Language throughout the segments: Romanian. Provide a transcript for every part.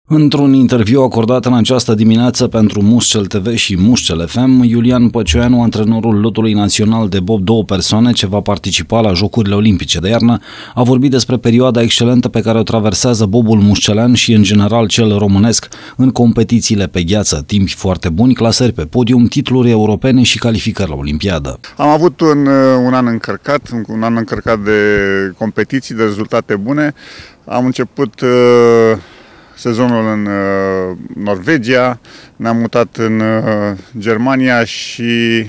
Într-un interviu acordat în această dimineață pentru Mușcel TV și Mușcel FM, Iulian Păcioianu, antrenorul lotului național de bob 2 persoane ce va participa la Jocurile Olimpice de iarnă, a vorbit despre perioada excelentă pe care o traversează bobul mușcelean și în general cel românesc în competițiile pe gheață, timpi foarte buni, clasări pe podium, titluri europene și calificări la Olimpiadă. Am avut un an încărcat de competiții, de rezultate bune. Am început sezonul în Norvegia, ne-am mutat în Germania și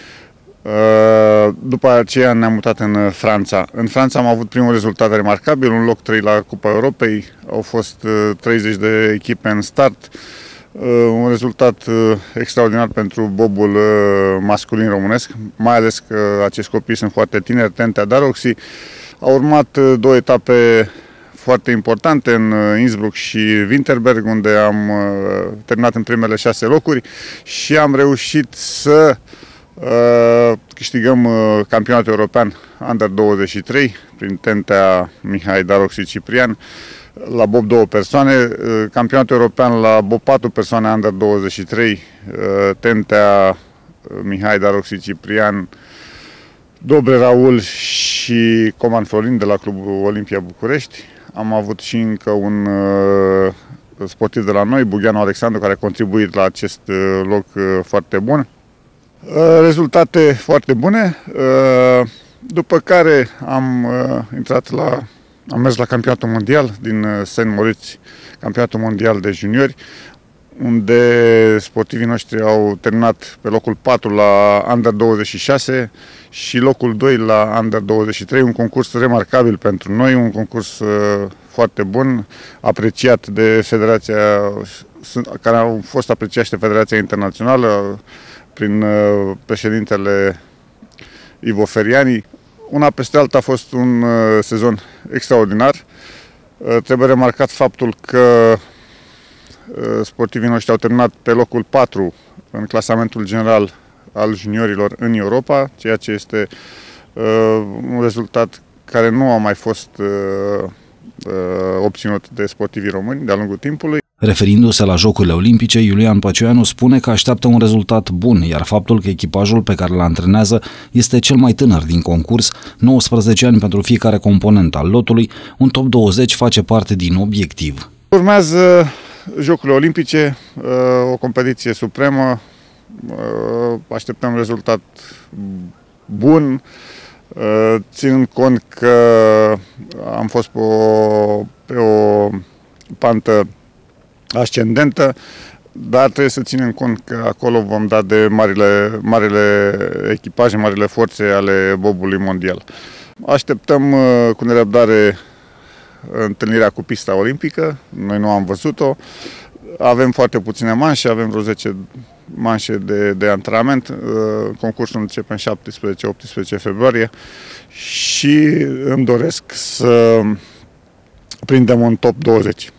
după aceea ne-am mutat în Franța. În Franța am avut primul rezultat remarcabil, un loc 3 la Cupa Europei, au fost 30 de echipe în start, un rezultat extraordinar pentru bobul masculin românesc, mai ales că acești copii sunt foarte tineri, Tentea Daroxi. Au urmat 2 etape foarte importante în Innsbruck și Winterberg, unde am terminat în primele 6 locuri și am reușit să câștigăm campionatul european Under 23 prin Tentea Mihai Daroxi Ciprian la bob 2 persoane, campionatul european la bob 4 persoane Under 23, Tentea Mihai Daroxi Ciprian, Dobre Raul și Coman Florin de la Clubul Olimpia București. Am avut și încă un sportiv de la noi, Bugheanu Alexandru, care a contribuit la acest loc foarte bun. Rezultate foarte bune, după care am mers la campionatul mondial din Saint Moritz, campionatul mondial de juniori, unde sportivii noștri au terminat pe locul 4 la Under 26 și locul 2 la Under 23, un concurs remarcabil pentru noi, un concurs foarte bun, apreciat de Federația, care a fost apreciat și de Federația Internațională prin președintele Ivo Feriani. Una peste alta a fost un sezon extraordinar. Trebuie remarcat faptul că sportivii noștri au terminat pe locul 4 în clasamentul general al juniorilor în Europa, ceea ce este un rezultat care nu a mai fost obținut de sportivii români de-a lungul timpului. Referindu-se la Jocurile Olimpice, Iulian Păcioianu spune că așteaptă un rezultat bun, iar faptul că echipajul pe care îl antrenează este cel mai tânăr din concurs, 19 ani pentru fiecare component al lotului, un top 20 face parte din obiectiv. Urmează Jocurile Olimpice, o competiție supremă, așteptăm rezultat bun, ținând cont că am fost pe o pantă ascendentă, dar trebuie să ținem cont că acolo vom da de marile echipaje, marile forțe ale bobului mondial. Așteptăm cu nerăbdare întâlnirea cu pista olimpică, noi nu am văzut-o, avem foarte puține manșe, avem vreo 10 manșe de antrenament, concursul începe în 17-18 februarie și îmi doresc să prindem un top 20.